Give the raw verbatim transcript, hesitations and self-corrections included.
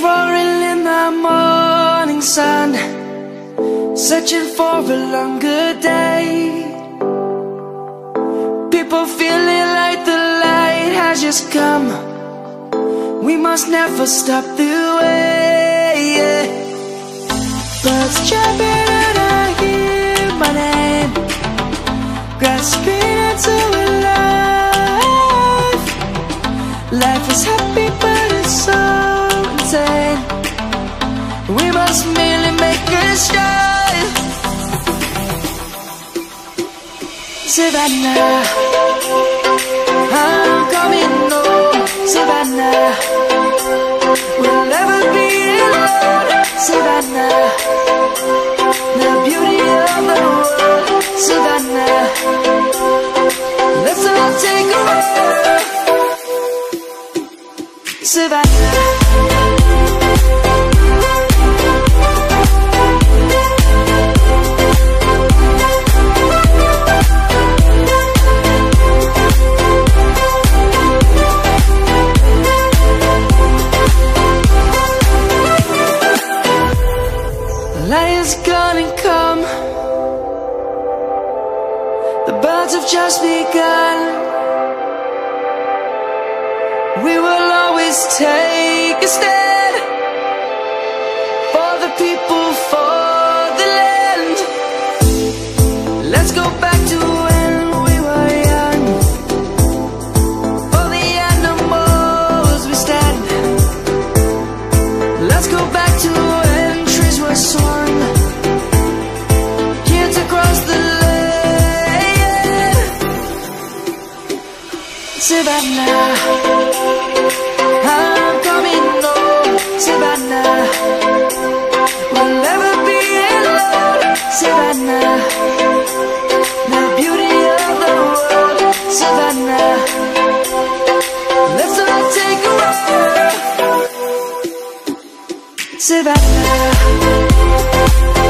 roaring in the morning sun, searching for a longer day. People feeling like the light has just come. We must never stop the way, yeah. Birds jumping and I hear my name, grasping into a life. Life is happy but it's so insane. We must merely make a start. Savannah, I'm coming home. Savannah, we'll never be alone. Savannah, the beauty of the world. Savannah, let's all take a ride. Savannah, light is gonna come. The birds have just begun. We will always take a stand for the people, for the land. Let's go back to when we were young. For the animals we stand. Let's go back to when trees were swung, kids across the land. Savannah, I'm coming home. Savannah, we'll never be alone. Savannah, the beauty of the world. Savannah, let's all take a ride. Savannah.